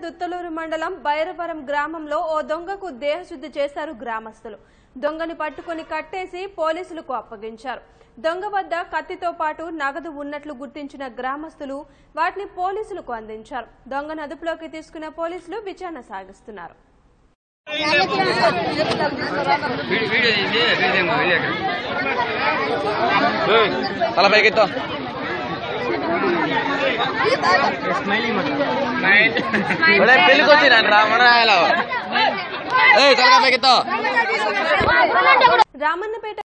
దుత్తలూరు మండలం బైరవరం గ్రామంలో ఓ దొంగకు దేహశుద్ధి చేశారు గ్రామస్తులు. దొంగని పట్టుకుని కట్టేసి పోలీసులకు అప్పగించారు. దొంగ వద్ద కత్తితో పాటు నగదు ఉన్నట్లు గుర్తించిన గ్రామస్తులు వాటిని పోలీసులకు అందించారు. దొంగను అదుపులోకి తీసుకున్న పోలీసులు విచారణ సాగిస్తున్నారు. రామన్నపేట